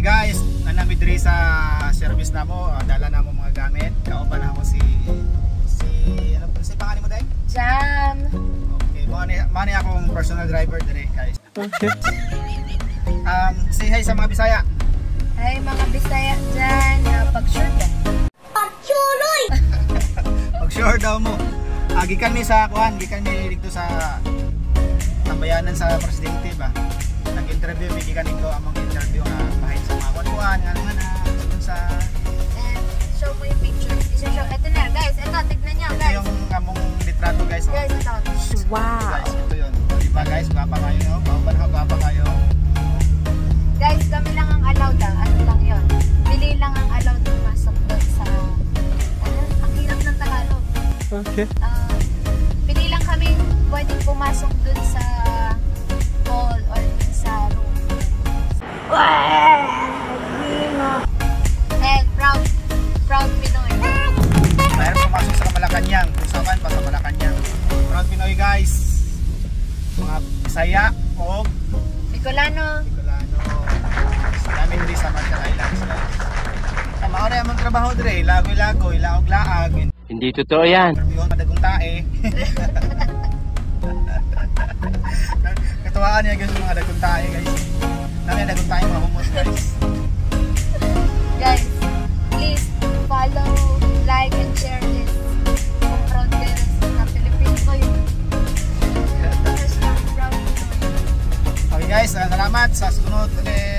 guys, nanami diri sa service na mo, dala na mo mga gamit. Kauban na ako si pangalan mo dai? Jam. Okay, mani akong personal driver diri guys. Okay. Say hi sa mga Bisaya. Hi mga Bisaya dyan, pag-sure ka. Pag-suroy! Pag-sure daw mo. Gikan mi sa kuan, gikan mi dito sa tambayanan sa presidente ba. Nag-interview mi gikan ko among interview nga bahin sa mga kuan nga dun sa Show mo yung picture. Isa-show. Ito na guys, ito tignan niyo ito guys. yung among litrato guys. Guys, ito. Wow. Guys, ito yun. Diba guys, gwapa kayo, no? Gwapa kayo. Guys, kami lang ang allowed ano lang yun. Pili lang ang allowed pumasok doon sa ang hirap ng Tagalog. Okay. Pili lang kami pwedeng pumasok doon sa mall or dun sa room. And proud Pinoy. Mayroon pumasok sa Malacanang. Kung saan pa sa Malacanang. Proud Pinoy guys. Mga Bisaya o Bicolano. Namin diri sa Marshall Islands guys. Maori among trabaho diri, lagoy-lagoy, laog-laag. Hindi totoo yan. Yung kadagong tae. Katuwaan niya guys yung mga dagong tae guys. Namin dagong tae mga humos guys. Guys, please follow, like, and share this. Kung proud parents na Pilipino ko yun. Okay guys, salamat sa sunod ulit.